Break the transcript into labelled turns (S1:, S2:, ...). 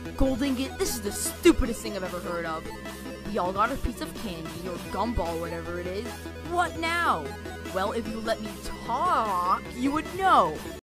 S1: Golden Git, this is the stupidest thing I've ever heard of. We all got a piece of candy, or gumball, whatever it is. What now? Well, if you let me talk, you would know.